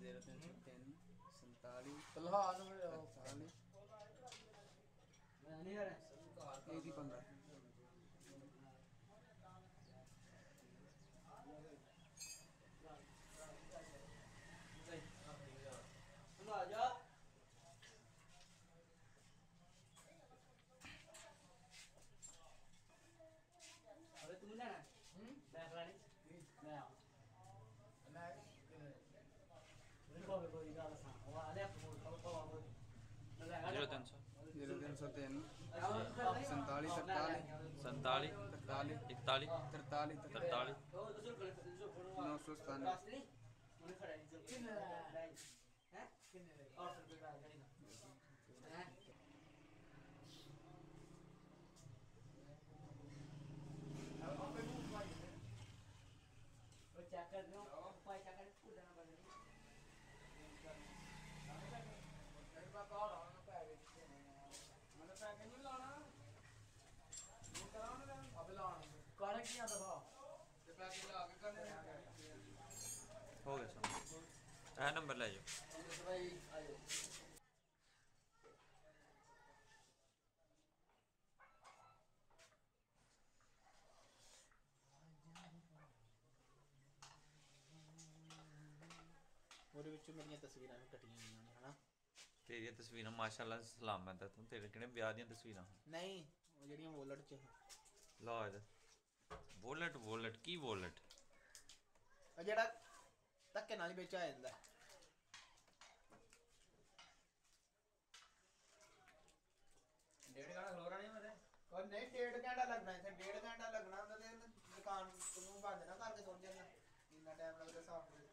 0303 47 फिलहाल एक ही पंगा अरे तू लेना मैं खिलानी मैं आ मैं कोई गल सा वो आले आपको बोल 0303 47 47 41 997 चेक कर दो पाई चेक कर पूरा ना बने मेरे पास कॉल आ रहा है मैंने पैक नहीं लाना वो कराना अब लाना कर क्या दबा ते पैक ला के करने हो गया सब ए नंबर ले जाओ भाई आयो ਉਹਦੇ ਵਿੱਚ ਮੇਰੀਆਂ ਤਸਵੀਰਾਂ ਵੀ ਕੱਟੀਆਂ ਗਈਆਂ ਨੇ ਹਨਾ ਤੇਰੀਆਂ ਤਸਵੀਰਾਂ ਮਾਸ਼ਾਅੱਲਾ ਸਲਾਮਤ ਹੈ ਤੂੰ ਤੇਰੇ ਕਿਹੜੇ ਵਿਆਹ ਦੀਆਂ ਤਸਵੀਰਾਂ ਨਹੀਂ ਉਹ ਜਿਹੜੀਆਂ ਵੋਲਟ 'ਚ ਲਾ ਇਹਦਾ ਵੋਲਟ ਕੀ ਵੋਲਟ ਉਹ ਜਿਹੜਾ ਧੱਕੇ ਨਾਲ ਹੀ ਵਿੱਚ ਆ ਜਾਂਦਾ ਡੇਢ ਘੰਟਾ ਖਲੋਰਾ ਨਹੀਂ ਮੇਰੇ ਕੋਈ ਨਹੀਂ 1.5 ਘੰਟਾ ਲੱਗਣਾ ਇੱਥੇ 1.5 ਘੰਟਾ ਲੱਗਣਾ ਹੁੰਦਾ ਤੇ ਦੁਕਾਨ ਨੂੰ ਬੰਦ ਨਾ ਕਰਕੇ ਸੁਣ ਜਾਂਦਾ ਇੰਨਾ ਟਾਈਮ ਲੱਗਦਾ ਸਾਫ